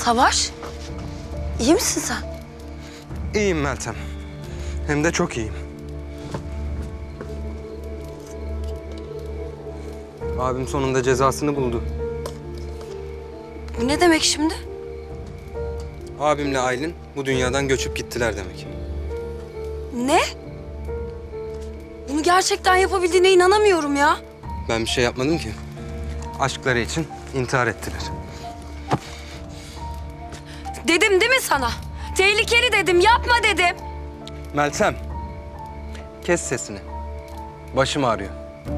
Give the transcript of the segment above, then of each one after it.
Savaş, iyi misin sen? İyiyim Meltem. Hem de çok iyiyim. Abim sonunda cezasını buldu. Bu ne demek şimdi? Abimle Aylin bu dünyadan göçüp gittiler demek. Ne? Bunu gerçekten yapabildiğine inanamıyorum ya. Ben bir şey yapmadım ki. Aşkları için intihar ettiler. Dedim değil mi sana? Tehlikeli dedim, yapma dedim. Meltem, kes sesini. Başım ağrıyor.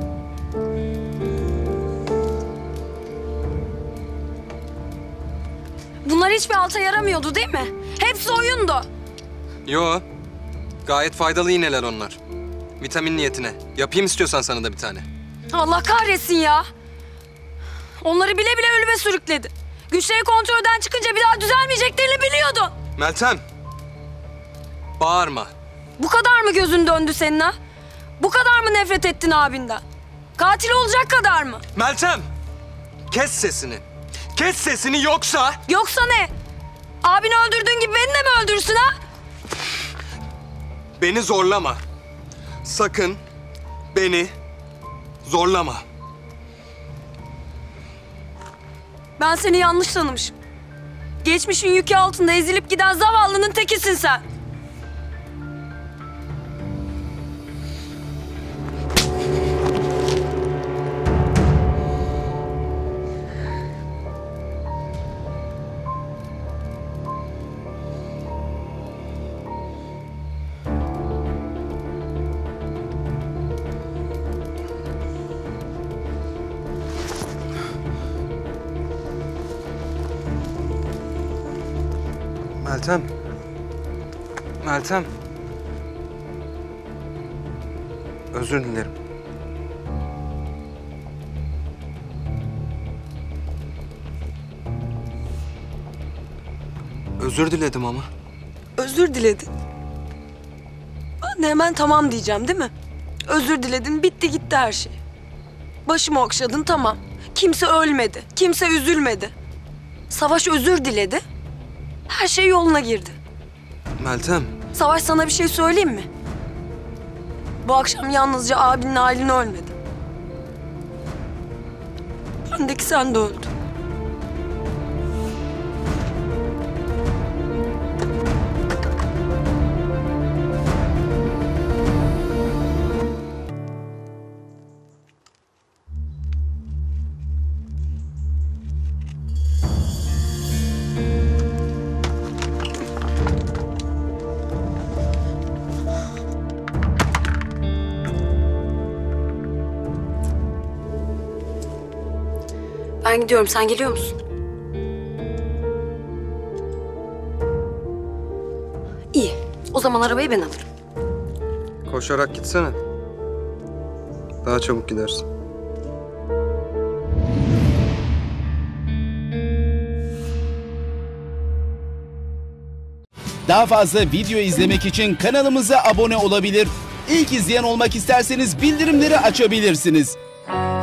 Bunlar hiçbir alta yaramıyordu değil mi? Hepsi oyundu. Yo, gayet faydalı iğneler onlar. Vitamin niyetine. Yapayım istiyorsan sana da bir tane. Allah kahretsin ya. Onları bile bile ölüme sürükledi. Güçleri kontrolden çıkınca bir daha düzelmeyeceklerini biliyordun. Meltem, bağırma. Bu kadar mı gözün döndü senin ha? Bu kadar mı nefret ettin abinden? Katil olacak kadar mı? Meltem, kes sesini. Kes sesini yoksa... Yoksa ne? Abini öldürdüğün gibi beni de mi öldürsün ha? Beni zorlama. Sakın beni zorlama. Ben seni yanlış tanımışım. Geçmişin yükü altında ezilip giden zavallının tekisin sen. Meltem. Meltem. Özür dilerim. Özür diledim ama. Özür diledin. Ben de hemen tamam diyeceğim değil mi? Özür diledin, bitti gitti her şey. Başımı okşadın, tamam. Kimse ölmedi, kimse üzülmedi. Savaş özür diledi. Her şey yoluna girdi. Meltem. Savaş, sana bir şey söyleyeyim mi? Bu akşam yalnızca abinin Aylin ölmedi. Bendeki sen de öldün. Ben gidiyorum. Sen geliyor musun? İyi. O zaman arabayı ben alırım. Koşarak gitsene. Daha çabuk gidersin. Daha fazla video izlemek için kanalımıza abone olabilir. İlk izleyen olmak isterseniz bildirimleri açabilirsiniz.